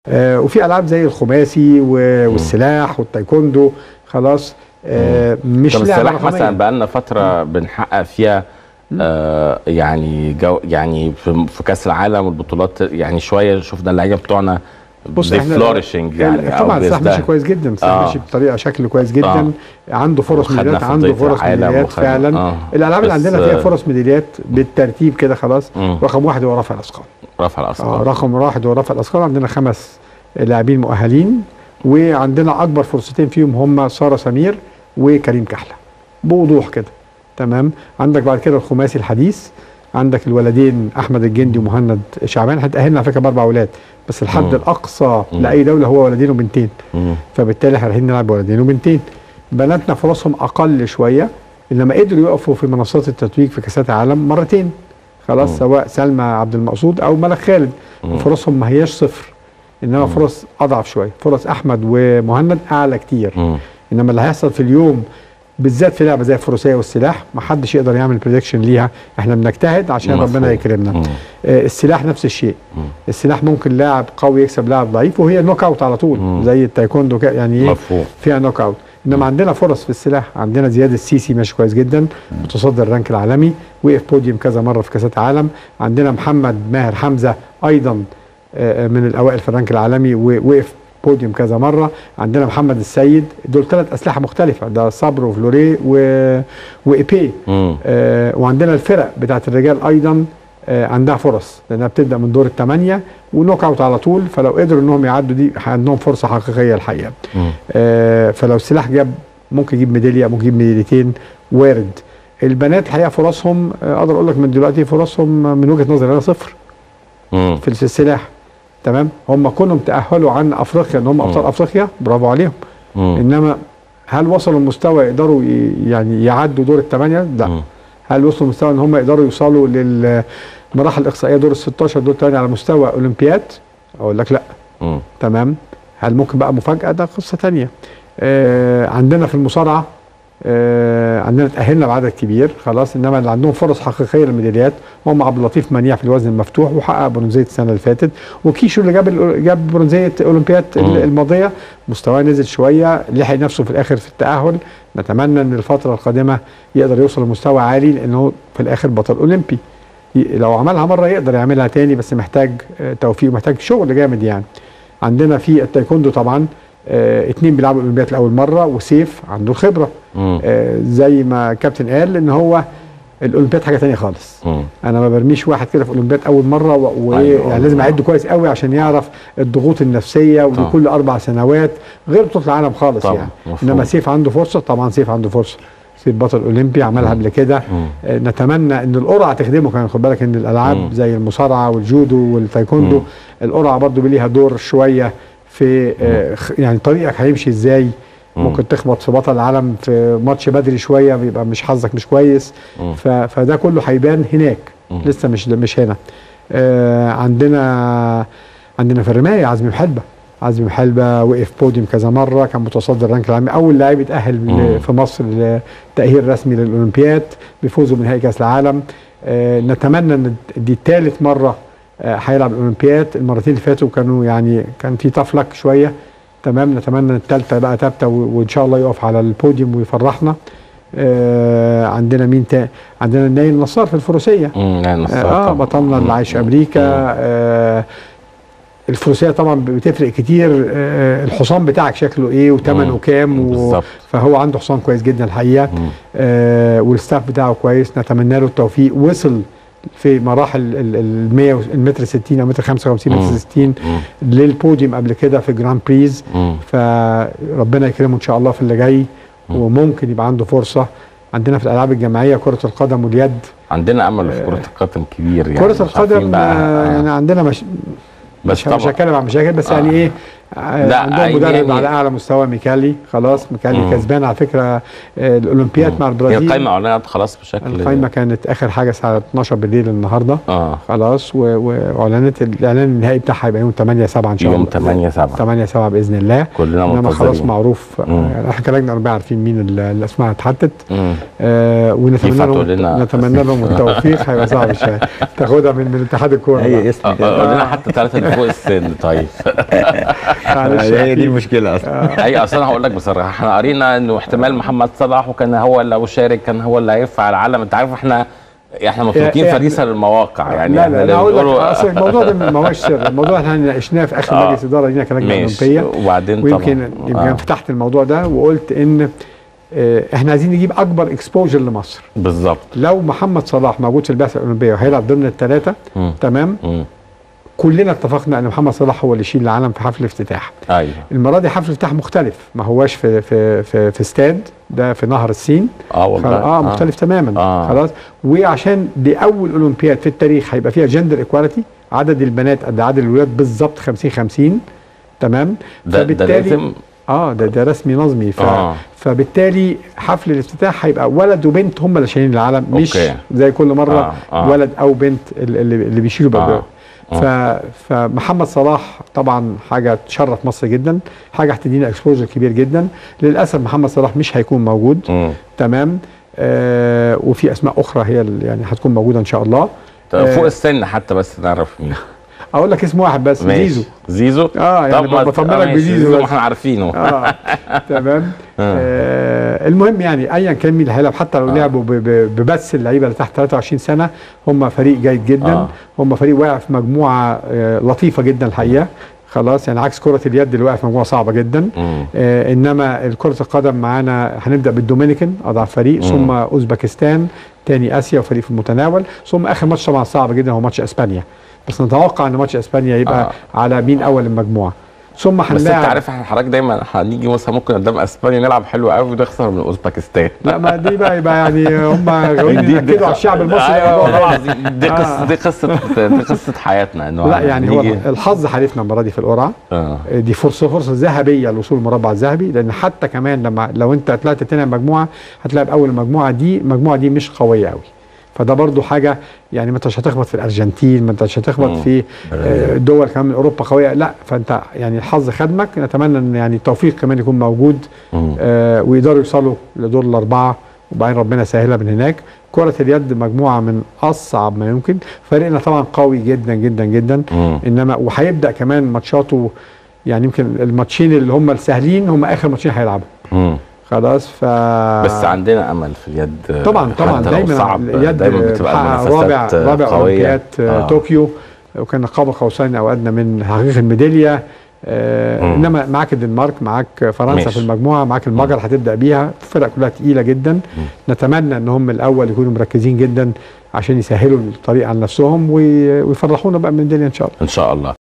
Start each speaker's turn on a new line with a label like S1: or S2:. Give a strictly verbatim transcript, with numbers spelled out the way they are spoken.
S1: آه وفي العاب زي الخماسي والسلاح والتايكوندو خلاص. آه مش
S2: لعبه السلاح مثلا بقى لنا فتره بنحقق فيها آه يعني جو يعني في, في كاس العالم والبطولات، يعني شويه شفنا اللعيبه بتوعنا
S1: بص احنا
S2: فلوريشنج يعني.
S1: طبعا السلاح ماشي كويس جدا، السلاح آه. ماشي بطريقه شكل كويس جدا. آه. عنده فرص ميداليات، عنده فرص ميداليات فعلا. آه. الالعاب اللي عندنا فيها فرص ميداليات بالترتيب كده خلاص. مم. رقم واحد هو رفع الاثقال.
S2: رفع الاثقال
S1: آه رقم واحد هو رفع الاثقال. عندنا خمس لاعبين مؤهلين، وعندنا اكبر فرصتين فيهم هم ساره سمير وكريم كحله بوضوح كده. تمام. عندك بعد كده الخماسي الحديث، عندك الولدين احمد الجندي ومهند شعبان. هتأهلنا على فكره باربع اولاد، بس الحد مم. الاقصى مم. لاي دوله هو ولدين وبنتين. مم. فبالتالي احنا رايحين نلعب ولدين وبنتين. بناتنا فرصهم اقل شويه، انما قدروا يقفوا في منصات التتويج في كاسات العالم مرتين خلاص. مم. سواء سلمى عبد المقصود او ملك خالد. مم. فرصهم ما هياش صفر، انما مم. فرص اضعف شويه. فرص احمد ومهند اعلى كتير. مم. انما اللي هيحصل في اليوم بالذات في لعبه زي الفروسيه والسلاح ما حدش يقدر يعمل بريدكشن ليها. احنا بنجتهد عشان مفهوم. ربنا يكرمنا. مم. آه السلاح نفس الشيء. مم. السلاح ممكن لاعب قوي يكسب لاعب ضعيف، وهي نوك اوت على طول. مم. زي التايكوندو يعني ايه فيها نوك اوت. انما مم. عندنا فرص في السلاح. عندنا زياد السيسي ماشي كويس جدا، متصدر الرانك العالمي، وقف بوديوم كذا مره في كاسات العالم. عندنا محمد ماهر حمزه ايضا آه من الاوائل في الرانك العالمي ووقف بوديوم كذا مره. عندنا محمد السيد. دول ثلاث اسلحه مختلفه، ده صبر وفلوري و... وايبي. آه وعندنا الفرق بتاعت الرجال ايضا آه عندها فرص، لانها بتبدا من دور الثمانيه ونوك اوت على طول. فلو قدروا انهم يعدوا دي عندهم فرصه حقيقيه الحقيقه. آه فلو السلاح جاب ممكن يجيب ميداليه، ممكن يجيب ميداليتين، وارد. البنات الحقيقه فرصهم آه اقدر اقول لك من دلوقتي فرصهم من وجهه نظري انا صفر مم. في السلاح. تمام. هم كلهم تأهلوا عن افريقيا ان هم ابطال افريقيا، برافو عليهم. مم. انما هل وصلوا لمستوى يقدروا يعني يعدوا دور الثمانيه؟ لا. مم. هل وصلوا لمستوى ان هم يقدروا يوصلوا للمراحل الاقصائيه دور ال ستاشر دور الثمانيه على مستوى اولمبياد؟ اقول لك لا. مم. تمام. هل ممكن بقى مفاجاه؟ ده قصه ثانيه. آه عندنا في المصارعه آه عندنا تأهلنا بعدد كبير خلاص، انما اللي عندهم فرص حقيقيه للميداليات هم عبد اللطيف منيع في الوزن المفتوح وحقق برونزيه السنه اللي فاتت، وكيشو اللي جاب جاب برونزيه اولمبياد الماضيه. مستواه نزل شويه، لحق نفسه في الاخر في التأهل. نتمنى ان الفتره القادمه يقدر يوصل لمستوى عالي، لانه في الاخر بطل اولمبي. لو عملها مره يقدر يعملها تاني، بس محتاج توفيق ومحتاج شغل جامد يعني. عندنا في التايكوندو طبعا آه اتنين بيلعبوا الاولمبياد لاول مره، وسيف عنده الخبره. آه زي ما كابتن قال ان هو الاولمبياد حاجه ثانيه خالص. مم. انا ما برميش واحد كده في الاولمبياد اول مره ويعني أيوة. لازم اعد كويس قوي عشان يعرف الضغوط النفسيه، ودي كل اربع سنوات غير بطوله العالم خالص طبعا. يعني مفهوم. انما سيف عنده فرصه، طبعا سيف عنده فرصه. سيف بطل اولمبي عملها قبل كده. آه نتمنى ان القرعه تخدمه كمان. خد بالك ان الالعاب مم. زي المصارعه والجودو والتايكوندو مم. القرعه برضو ليها دور شويه في آه يعني طريقك هيمشي ازاي. ممكن تخبط في بطل العالم في ماتش بدري شويه، بيبقى مش حظك مش كويس. فده كله هيبان هناك. مم. لسه مش مش هنا. آه عندنا عندنا في الرمايه عزمي محلبه. عزمي محلبه وقف بوديوم كذا مره، كان متصدر الرانك العالمي، اول لاعب يتاهل في مصر لتاهيل رسمي للاولمبياد بفوزه بنهائي كاس العالم. آه نتمنى ان دي ثالث مره هيلعب آه الاولمبياد. المرتين اللي فاتوا كانوا يعني كان في طفلك شويه. تمام. نتمنى ان الثالثه بقى ثابته وان شاء الله يقف على البوديوم ويفرحنا. آه عندنا مين تاني؟ عندنا نايل نصار في الفروسيه.
S2: امم
S1: اه بطلنا اللي عايش في امريكا. آه الفروسيه طبعا بتفرق كتير. آه الحصان بتاعك شكله ايه وثمنه كام و... فهو عنده حصان كويس جدا الحقيقه. آه والستاف بتاعه كويس، نتمنى له التوفيق. وصل في مراحل ال مية المتر ستين او متر خمسة وخمسين متر ستين للبوديوم قبل كده في جراند بريز. فربنا يكرمه ان شاء الله في اللي جاي، وممكن يبقى عنده فرصه. عندنا في الالعاب الجماعيه كره القدم واليد،
S2: عندنا امل في كره القدم كبير يعني.
S1: كره القدم يعني عندنا مش
S2: بس
S1: مش هتكلم عن مشاكل، بس آه. يعني ايه آه عندهم مدرب يعني على اعلى مستوى، ميكالي. خلاص ميكالي مم. كسبان على فكره آه الاولمبياد مع البرازيل.
S2: هي القايمه اعلنت خلاص بشكل،
S1: القايمه كانت اخر حاجه الساعه اتناشر بالليل النهارده.
S2: اه
S1: خلاص، واعلنت الاعلان النهائي بتاعها هيبقى يوم تمانية سبعة ان شاء الله.
S2: يوم تمانية سبعة
S1: تمانية سبعة باذن الله.
S2: كلنا
S1: انما
S2: منتظرين.
S1: خلاص معروف، آه احنا كلجنه اربعه عارفين مين اللي اسمها اتحدد. آه ونتمنى لهم نتمنى لهم التوفيق. هيبقى صعب شويه تاخدها من من اتحاد الكوره.
S3: هي اسم
S2: قول لنا حتى ثلاثه اللي فوق السن. طيب
S3: هي دي المشكله اصلا.
S2: اي اصلا هقول لك بصراحه، احنا قرينا انه احتمال محمد صلاح، وكان هو لو شارك كان هو اللي هيرفع العلم. انت عارف احنا احنا مفروضين فريسه للمواقع يعني.
S1: لا لا, لا اقول لك اصل الموضوع ده ما هوش سر، الموضوع احنا ناقشناه في اخر مجلس اداره لينا كلجنه اولمبيه.
S2: وبعدين
S1: ويمكن يمكن آه. فتحت الموضوع ده وقلت ان اه احنا عايزين نجيب اكبر اكسبوجر لمصر.
S2: بالظبط.
S1: لو محمد صلاح موجود في البعثه الاولمبيه وهيلعب ضمن الثلاثه تمام م. كلنا اتفقنا ان محمد صلاح هو اللي يشيل العالم في حفل الافتتاح.
S2: ايوه.
S1: المره دي حفل الافتتاح مختلف، ما هواش في في في, في استاد، ده في نهر السين.
S2: اه والله.
S1: اه مختلف آه. تماما.
S2: آه.
S1: خلاص. وعشان دي اول اولمبياد في التاريخ هيبقى فيها جندر ايكواليتي، عدد البنات قد عدد الولاد بالظبط خمسين خمسين. تمام.
S2: ده ده لازم
S1: اه ده ده رسمي نظمي. ف...
S2: آه.
S1: فبالتالي حفل الافتتاح هيبقى ولد وبنت هم اللي شايلين العالم، مش
S2: أوكي.
S1: زي كل مره
S2: آه. آه.
S1: ولد او بنت اللي, اللي بيشيلوا بقى.
S2: آه.
S1: ف... فمحمد صلاح طبعا حاجه تشرف مصر جدا، حاجه هتدينا اكسبوجر كبير جدا. للاسف محمد صلاح مش هيكون موجود.
S2: م.
S1: تمام. آه وفي اسماء اخرى هي يعني هتكون موجوده ان شاء الله.
S2: طيب فوق السن حتى بس نعرف مين.
S1: اقول لك اسم واحد بس.
S2: ماشي.
S1: زيزو.
S2: زيزو.
S1: اه يعني بطمنك بزيزو
S2: ما احنا عارفينه.
S1: اه تمام. آه المهم يعني ايا كان مين اللي هيلعب، حتى لو آه. لعبوا ببث اللعيبه اللي تحت ثلاثة وعشرين سنه، هم فريق جيد جدا. آه. هم فريق واقع في مجموعه آه لطيفه جدا الحقيقه. خلاص يعني عكس كره اليد اللي واقع في مجموعه صعبه جدا. آه انما كره القدم معانا هنبدا بالدومينيكان اضعف فريق، مم. ثم اوزبكستان، تاني اسيا وفريق في المتناول، ثم اخر ماتش طبعا صعب جدا هو ماتش اسبانيا. بس نتوقع ان ماتش اسبانيا يبقى آه. على مين اول المجموعه. ثم هنلاعب.
S2: بس انت عارف احنا حضرتك دايما هنيجي مثلا ممكن قدام اسبانيا نلعب حلو قوي ونخسر من اوزبكستان.
S1: لا ما دي بقى يبقى يعني هم غاويين ياكدوا على الشعب المصري.
S2: ايوه والله العظيم دي قصه دي قصه دي قصه حياتنا انه
S1: لا يعني هو الحظ حالفنا المره دي في القرعه.
S2: آه.
S1: دي فرصه فرصه ذهبيه للوصول المربع الذهبي، لان حتى كمان لما لو انت طلعت تاني مجموعه هتلاعب اول المجموعه دي، المجموعه دي مش قويه قوي. فده برضو حاجه يعني ما انتش هتخبط في الارجنتين، ما انتش هتخبط في دول كمان من اوروبا قويه، لا فانت يعني الحظ خدمك. نتمنى ان يعني التوفيق كمان يكون موجود آه ويقدروا يوصلوا لدور الاربعه، وبعدين ربنا يسهلها من هناك. كره اليد مجموعه من اصعب ما يمكن، فريقنا طبعا قوي جدا جدا جدا. مم. انما وهيبدا كمان ماتشاته، يعني يمكن الماتشين اللي هم السهلين هم اخر ماتشين هيلعبوا. خلاص. ف
S2: بس عندنا امل في اليد
S1: طبعا طبعا دايما اليد
S2: دايما بتبقى
S1: رابع رابع اولمبياد آه. طوكيو، وكان قاب قوسين او ادنى من تحقيق الميداليه. آه انما معاك الدنمارك، معاك فرنسا ميش. في المجموعه، معاك المجر هتبدا بيها، الفرق كلها تقيله جدا. مم. نتمنى ان هم الاول يكونوا مركزين جدا عشان يسهلوا الطريق على نفسهم ويفرحونا بقى من الدنيا ان شاء الله.
S2: ان شاء الله.